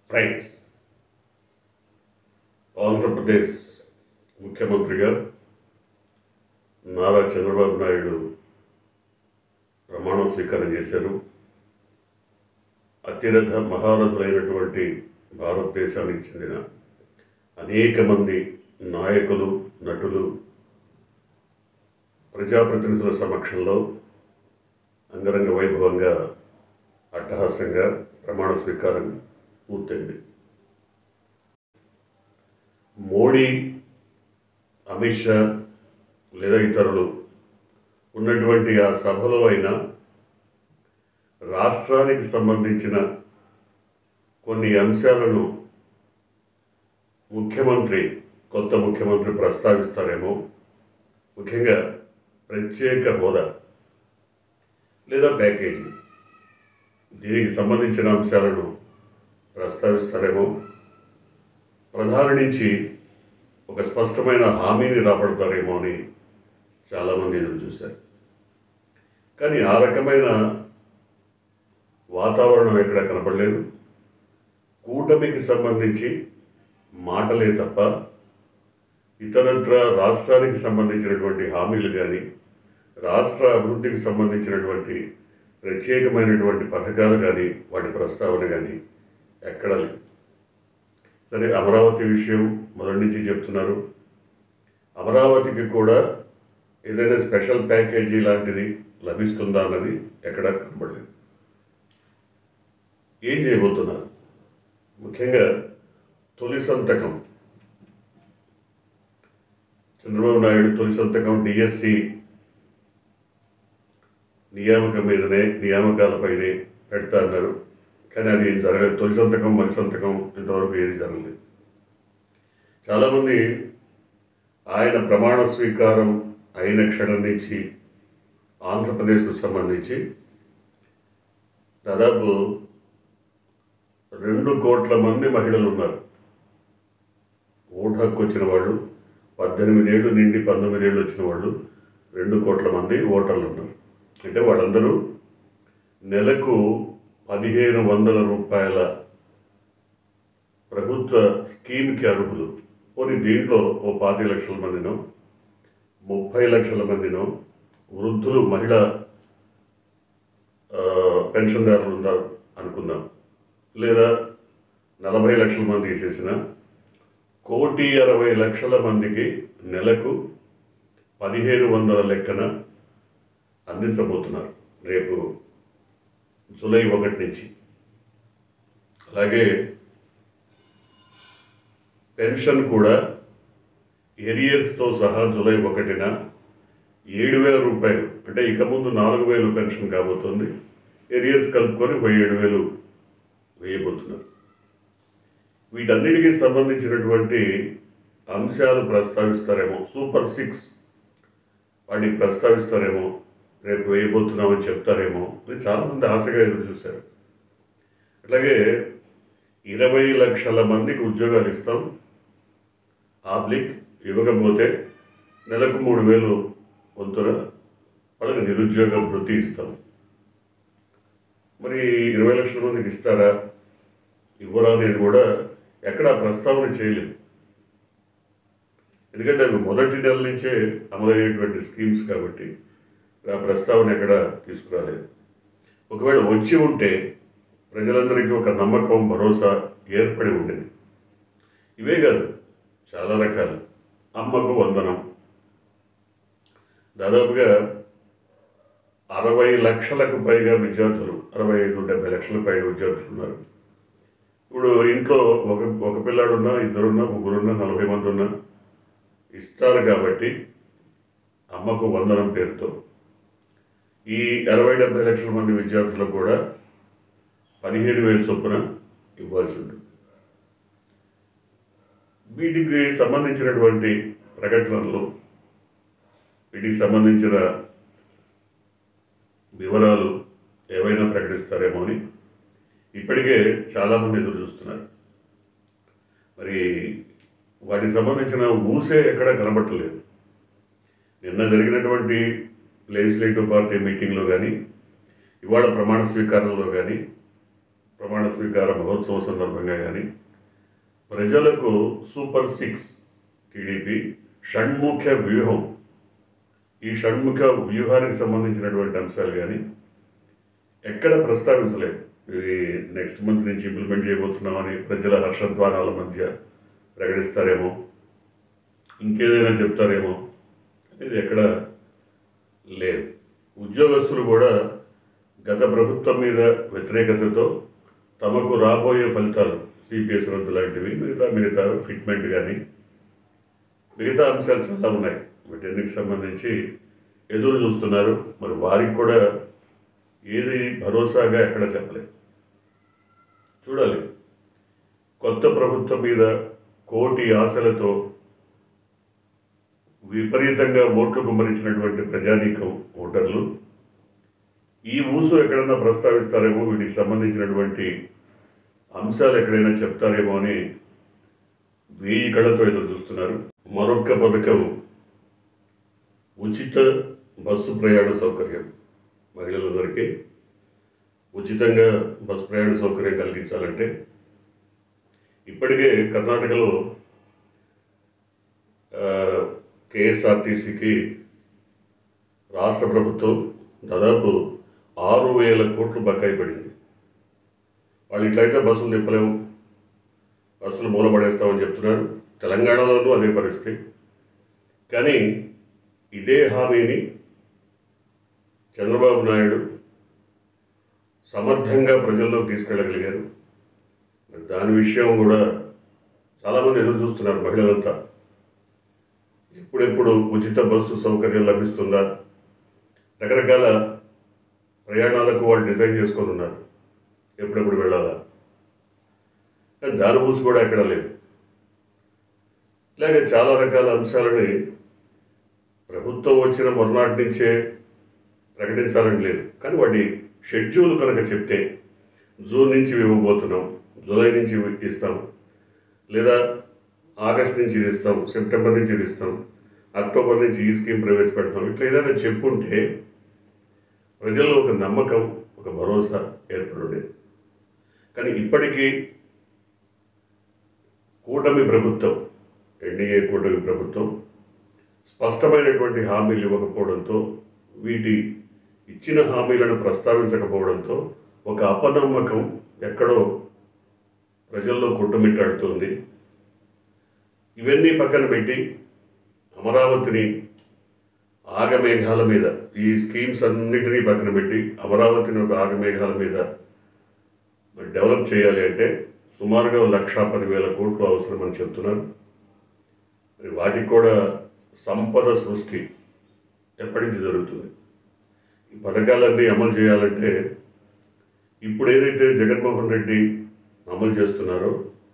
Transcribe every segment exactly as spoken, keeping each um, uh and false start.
Friends, Andhra Pradesh ముఖ్యమంత్రిగా నారా చంద్రబాబు నాయుడు ప్రమాణ స్వీకారం చేశారు. అతిరథ మహారథులైనటువంటి భారతదేశానికి చెందిన అనేక మంది నాయకులు, నటులు, ప్రజాప్రతినిధుల సమక్షంలో అంగరంగ వైభవంగా అట్టహాసంగా ప్రమాణ స్వీకారం పూర్తయింది. మోడీ, అమిత్ షా లేదా ఇతరులు ఉన్నటువంటి ఆ సభలో అయినా రాష్ట్రానికి సంబంధించిన కొన్ని అంశాలను ముఖ్యమంత్రి కొత్త ముఖ్యమంత్రి ప్రస్తావిస్తారేమో. ముఖ్యంగా ప్రత్యేక హోదా లేదా ప్యాకేజీ, దీనికి సంబంధించిన అంశాలను ప్రస్తావిస్తారేమో. ప్రధాని నుంచి ఒక స్పష్టమైన హామీని రాబడతారేమో అని చాలామంది ఎదురు చూశారు. కానీ ఆ రకమైన వాతావరణం ఎక్కడ కనపడలేదు. కూటమికి సంబంధించి మాటలే తప్ప ఇతరత్ర రాష్ట్రానికి సంబంధించినటువంటి హామీలు కానీ, రాష్ట్ర అభివృద్ధికి సంబంధించినటువంటి ప్రత్యేకమైనటువంటి పథకాలు కానీ, వాటి ప్రస్తావన కానీ ఎక్కడ లేదు. సరే, అమరావతి విషయం మొదటి నుంచి చెప్తున్నారు. అమరావతికి కూడా ఏదైనా స్పెషల్ ప్యాకేజీ లాంటిది లభిస్తుందా అన్నది ఎక్కడా కనబడలేదు. ఏం చేయబోతున్నారు? ముఖ్యంగా తొలి సంతకం చంద్రబాబు నాయుడు తొలి సంతకం డిఎస్సి నియామకం మీదనే, నియామకాలపైనే పెడతా అన్నారు. కానీ అది ఏం జరగలేదు. తొలి సంతకం, మరి సంతకం ఇంతవరకు ఏది జరగలేదు. చాలామంది ఆయన ప్రమాణ స్వీకారం అయిన క్షణం నుంచి ఆంధ్రప్రదేశ్కు సంబంధించి దాదాపు రెండు కోట్ల మంది మహిళలు ఉన్నారు. ఓటు హక్కు వచ్చిన వాళ్ళు, పద్దెనిమిదేళ్ళు నిండి పంతొమ్మిదేళ్ళు వచ్చిన వాళ్ళు రెండు కోట్ల మంది ఓటర్లు ఉన్నారు. అంటే వాళ్ళందరూ నెలకు పదిహేను వందల రూపాయల ప్రభుత్వ స్కీమ్కి అర్హులు. పోనీ దీంట్లో ఓ పాతి లక్షల మందినో, ముప్పై లక్షల మందినో వృద్ధులు, మహిళా పెన్షన్దారులు ఉన్నారు అనుకుందాం. లేదా నలభై లక్షల మంది చేసిన కోటి అరవై లక్షల మందికి నెలకు పదిహేను వందల లెక్కన అందించబోతున్నారు రేపు జూలై ఒకటి నుంచి. అలాగే పెన్షన్ కూడా ఎరియర్స్తో సహా జూలై ఒకటిన ఏడు వేల రూపాయలు, అంటే ఇక ముందు నాలుగు వేలు పెన్షన్ కాబోతుంది. ఎరియర్స్ కలుపుకొని ఒక ఏడు వేలు వేయబోతున్నారు. వీటన్నిటికీ సంబంధించినటువంటి అంశాలు ప్రస్తావిస్తారేమో. సూపర్ సిక్స్ వాటిని ప్రస్తావిస్తారేమో, రేపు వేయబోతున్నామని చెప్తారేమో అని చాలామంది ఆశగా ఎదురు చూశారు. అట్లాగే ఇరవై లక్షల మందికి ఉద్యోగాలు ఇస్తాం, ఆబ్లిక్ ఇవ్వకపోతే నెలకు మూడు వేలు వంతున వాళ్ళకి నిరుద్యోగ భృతి ఇస్తాం. మరి ఇరవై లక్షల మందికి ఇస్తారా, ఇవ్వరా అనేది కూడా ఎక్కడా ప్రస్తావన చేయలేదు. ఎందుకంటే అవి మొదటి నెల నుంచే అమలయ్యేటువంటి స్కీమ్స్ కాబట్టి ఆ ప్రస్తావన ఎక్కడ తీసుకురాలేదు. ఒకవేళ వచ్చి ఉంటే ప్రజలందరికీ ఒక నమ్మకం, భరోసా ఏర్పడి ఉండేది. ఇవే కాదు, చాలా రకాలు. అమ్మకు వందనం, దాదాపుగా అరవై లక్షలకు పైగా విద్యార్థులు, అరవై ఐదు డెబ్బై లక్షల పైగా విద్యార్థులు ఉన్నారు. ఇప్పుడు ఇంట్లో ఒక ఒక పిల్లాడున్నా, ఇద్దరున్నా, ముగ్గురున్నా, నలభై మంది ఉన్నా ఇస్తారు. కాబట్టి అమ్మకు వందనం పేరుతో ఈ అరవై డెబ్బై లక్షల మంది విద్యార్థులకు కూడా పదిహేను వేల చొప్పున ఇవ్వాల్సి ఉంటుంది. వీటికి సంబంధించినటువంటి ప్రకటనలు, వీటికి సంబంధించిన వివరాలు ఏవైనా ప్రకటిస్తారేమో అని ఇప్పటికే చాలామంది ఎదురు చూస్తున్నారు. మరి వాటికి సంబంధించిన ఊసే ఎక్కడ కనబట్టలేదు. నిన్న జరిగినటువంటి లెజిస్లేటివ్ పార్టీ మీటింగ్లో కానీ, ఇవాళ ప్రమాణ స్వీకారంలో కానీ ప్రమాణ స్వీకార మహోత్సవం సందర్భంగా కానీ ప్రజలకు సూపర్ సిక్స్ టీడీపీ షణ్ముఖ్య వ్యూహం, ఈ షణ్ముఖ వ్యూహానికి సంబంధించినటువంటి అంశాలు కానీ ఎక్కడ ప్రస్తావించలేదు. ఇది నెక్స్ట్ మంత్ నుంచి ఇంప్లిమెంట్ చేయబోతున్నామని ప్రజల హర్షధ్వానాల మధ్య ప్రకటిస్తారేమో, ఇంకేదైనా చెప్తారేమో అనేది ఎక్కడ లేదు. ఉద్యోగస్తులు కూడా గత ప్రభుత్వం మీద వ్యతిరేకతతో తమకు రాబోయే ఫలితాలు సిపిఎస్ రద్దు లాంటివి, మిగతా మిగతా ఫిట్మెంట్ కానీ మిగతా అంశాలు చాలా ఉన్నాయి, వీటన్నిటికి సంబంధించి ఎదురు చూస్తున్నారు. మరి వారికి కూడా ఏది భరోసాగా ఎక్కడ చెప్పలేదు. చూడాలి. కొత్త ప్రభుత్వం మీద కోటి ఆశలతో విపరీతంగా ఓట్లు గుమ్మరించినటువంటి ప్రజానీకం ఓటర్లు ఈ ఊసు ఎక్కడన్నా ప్రస్తావిస్తారేమో, వీటికి సంబంధించినటువంటి అంశాలు ఎక్కడైనా చెప్తారేమో అని వెయ్యి కళ్ళతో ఎదురు చూస్తున్నారు. మరొక పథకం ఉచిత బస్సు ప్రయాణ సౌకర్యం. మహిళలందరికీ ఉచితంగా బస్సు ప్రయాణ సౌకర్యం కలిగించాలంటే ఇప్పటికే కర్ణాటకలో కేఎస్ఆర్టీసీకి రాష్ట్ర ప్రభుత్వం దాదాపు ఆరు వేల కోట్లు బకాయి పడింది. వాళ్ళు ఇట్లయితే బస్సులు తిప్పలేము, బస్సులు మూలపడేస్తామని చెప్తున్నారు. తెలంగాణలోనూ అదే పరిస్థితి. కానీ ఇదే హామీని చంద్రబాబు నాయుడు సమర్థంగా ప్రజల్లోకి తీసుకెళ్ళగలిగారు. దాని విషయం కూడా చాలామంది ఎదురు చూస్తున్నారు. మహిళలంతా ఎప్పుడెప్పుడు ఉచిత బస్సు సౌకర్యం లభిస్తుందా, రకరకాల ప్రయాణాలకు వాళ్ళు డిజైన్ చేసుకొని ఉన్నారు, ఎప్పుడెప్పుడు వెళ్ళాలా. కానీ దాని ఊసి కూడా ఎక్కడ లేదు. ఇలాగే చాలా రకాల అంశాలని ప్రభుత్వం వచ్చిన మరునాటి నుంచే ప్రకటించాలని లేదు. కానీ వాటి షెడ్యూల్ కనుక చెప్తే జూన్ నుంచి ఇవ్వబోతున్నాం, జూలై నుంచి ఇస్తాం, లేదా ఆగస్ట్ నుంచి ఇది ఇస్తాం, సెప్టెంబర్ నుంచి ఇది ఇస్తాం, అక్టోబర్ నుంచి ఈ స్కీమ్ ప్రవేశపెడతాం, ఇట్లా ఏదైనా చెప్పుంటే ప్రజల్లో ఒక నమ్మకం, ఒక భరోసా ఏర్పడుండేది. కానీ ఇప్పటికీ కూటమి ప్రభుత్వం, ఎన్డీఏ కూటమి ప్రభుత్వం స్పష్టమైనటువంటి హామీలు ఇవ్వకపోవడంతో, వీటి ఇచ్చిన హామీలను ప్రస్తావించకపోవడంతో ఒక అపనమ్మకం ఎక్కడో ప్రజల్లో కొట్టుమిట్టాడుతుంది. ఇవన్నీ పక్కన పెట్టి అమరావతిని ఆగమేఘాల మీద, ఈ స్కీమ్స్ అన్నిటినీ పక్కన పెట్టి అమరావతిని ఒక ఆగమేఘాల మీద డెవలప్ చేయాలి అంటే సుమారుగా లక్షా పదివేల కోట్లు అవసరమని చెప్తున్నారు. మరి వాటికి కూడా సంపద సృష్టి ఎప్పటి నుంచి జరుగుతుంది? ఈ పథకాలన్నీ అమలు చేయాలంటే ఇప్పుడు ఏదైతే జగన్మోహన్ రెడ్డి అమలు చేస్తున్నారో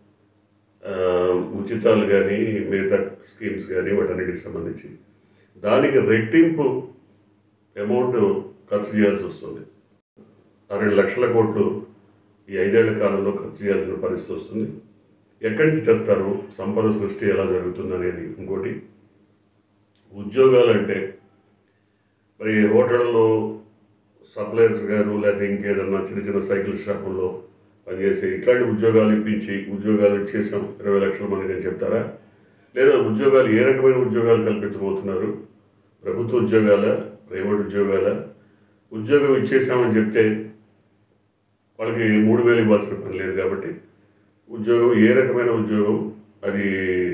ఉచితాలు కానీ మిగతా స్కీమ్స్ కానీ వాటన్నిటికి సంబంధించి దానికి రెట్టింపు అమౌంట్ ఖర్చు చేయాల్సి వస్తుంది. ఆ రెండు లక్షల కోట్లు ఈ ఐదేళ్ల కాలంలో ఖర్చు చేయాల్సిన పరిస్థితి వస్తుంది. ఎక్కడి నుంచి తెస్తారు? సంపద సృష్టి ఎలా జరుగుతుంది అనేది ఇంకోటి. ఉద్యోగాలు అంటే మరి హోటళ్ళలో సప్లయర్స్ గారు, లేకపోతే ఇంకేదన్నా చిన్న చిన్న సైకిల్ షాపుల్లో పనిచేసి ఇట్లాంటి ఉద్యోగాలు ఇప్పించి ఉద్యోగాలు ఇచ్చేసాం ఇరవై లక్షల మందికి అని చెప్తారా? లేదా ఉద్యోగాలు ఏ రకమైన ఉద్యోగాలు కల్పించబోతున్నారు? ప్రభుత్వ ఉద్యోగాల, ప్రైవేట్ ఉద్యోగాల? ఉద్యోగం ఇచ్చేసామని చెప్తే వాళ్ళకి మూడు వేలు ఇవ్వాల్సిన పని లేదు. కాబట్టి ఉద్యోగం ఏ రకమైన ఉద్యోగం, అది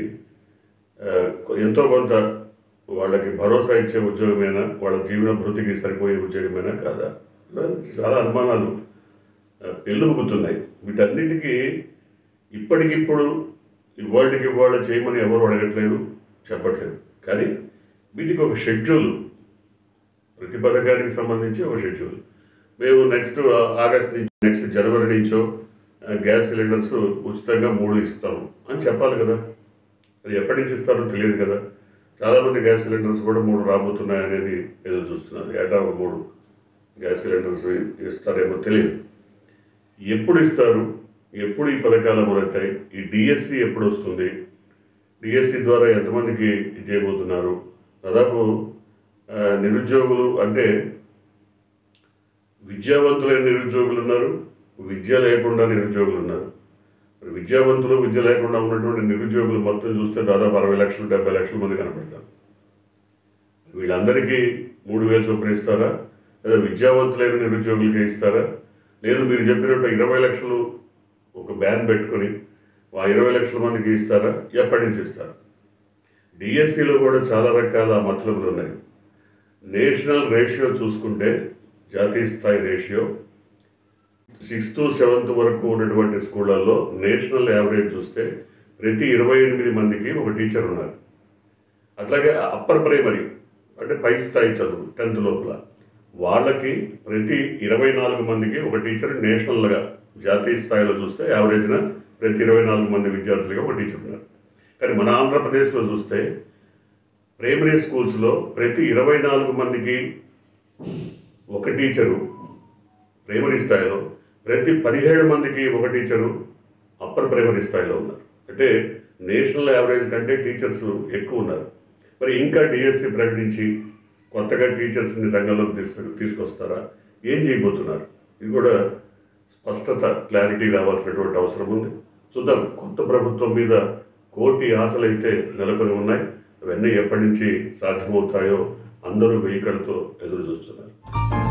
ఎంతో కొంత వాళ్ళకి భరోసా ఇచ్చే ఉద్యోగమేనా, వాళ్ళ జీవన భృతికి సరిపోయే ఉద్యోగమేనా కాదా? చాలా అనుమానాలు పెళ్ళుబుకుతున్నాయి. వీటన్నిటికీ ఇప్పటికిప్పుడు ఇవాళకి ఇవాళ చేయమని ఎవరు అడగట్లేదు, చెప్పట్లేదు. కానీ వీటికి ఒక షెడ్యూల్, ప్రతి పథకానికి సంబంధించి ఒక షెడ్యూల్. మేము నెక్స్ట్ ఆగస్ట్ నుంచి, నెక్స్ట్ జనవరి నుంచో గ్యాస్ సిలిండర్స్ ఉచితంగా మూడు ఇస్తాము అని చెప్పాలి కదా. అది ఎప్పటి నుంచి ఇస్తారో తెలియదు కదా. చాలామంది గ్యాస్ సిలిండర్స్ కూడా మూడు రాబోతున్నాయి అనేది ఎదురు చూస్తున్నారు. ఏటా ఒక మూడు గ్యాస్ సిలిండర్స్ ఇస్తారేమో తెలియదు. ఎప్పుడు ఇస్తారు, ఎప్పుడు ఈ పథకాలు అమలవుతాయి, ఈ డిఎస్సి ఎప్పుడు వస్తుంది, డిఎస్సి ద్వారా ఎంతమందికి చేయబోతున్నారు? దాదాపు నిరుద్యోగులు అంటే విద్యావంతులైన నిరుద్యోగులు ఉన్నారు, విద్య లేకుండా నిరుద్యోగులు ఉన్నారు. మరి విద్యావంతులు విద్య లేకుండా ఉన్నటువంటి నిరుద్యోగులు మొత్తం చూస్తే దాదాపు అరవై లక్షలు డెబ్బై లక్షల మంది కనపడతారు. వీళ్ళందరికీ మూడు వేలు చొప్పున ఇస్తారా, లేదా విద్యావంతులైన నిరుద్యోగులకి ఇస్తారా, లేదు మీరు చెప్పినట్టు ఇరవై లక్షలు ఒక బ్యాన్ పెట్టుకొని ఆ ఇరవై లక్షల మందికి ఇస్తారా, ఎప్పటి నుంచి ఇస్తారు? డిఎస్సిలో కూడా చాలా రకాల మతలబులు ఉన్నాయి. నేషనల్ రేషియో చూసుకుంటే జాతీయ స్థాయి రేషియో సిక్స్త్ సెవెంత్ వరకు ఉన్నటువంటి స్కూళ్ళల్లో నేషనల్ యావరేజ్ చూస్తే ప్రతి ఇరవై ఎనిమిది మందికి ఒక టీచర్ ఉన్నారు. అట్లాగే అప్పర్ ప్రైమరీ అంటే పై స్థాయి చదువు టెన్త్ లోపల వాళ్ళకి ప్రతి ఇరవై నాలుగు మందికి ఒక టీచర్ నేషనల్గా జాతీయ స్థాయిలో చూస్తే యావరేజ్న ప్రతి ఇరవై నాలుగు మంది విద్యార్థులుగా ఒక టీచర్ ఉన్నారు. కానీ మన ఆంధ్రప్రదేశ్లో చూస్తే ప్రైమరీ స్కూల్స్లో ప్రతి ఇరవై నాలుగు మందికి ఒక టీచరు ప్రైమరీ స్థాయిలో, ప్రతి పదిహేడు మందికి ఒక టీచరు అప్పర్ ప్రైమరీ స్థాయిలో ఉన్నారు. అంటే నేషనల్ యావరేజ్ కంటే టీచర్స్ ఎక్కువ ఉన్నారు. మరి ఇంకా డిఎస్సి ప్రకటించి కొత్తగా టీచర్స్ని రంగంలోకి తీసుకు తీసుకొస్తారా, ఏం చేయబోతున్నారు? ఇది కూడా స్పష్టత, క్లారిటీ రావాల్సినటువంటి అవసరం ఉంది. చూద్దాం. కొత్త ప్రభుత్వం మీద కోటి ఆశలైతే నెలకొని ఉన్నాయి. అవన్నీ ఎప్పటి నుంచి సాధ్యమవుతాయో అందరూ వెయ్యి కళ్ళతో ఎదురు చూస్తున్నారు.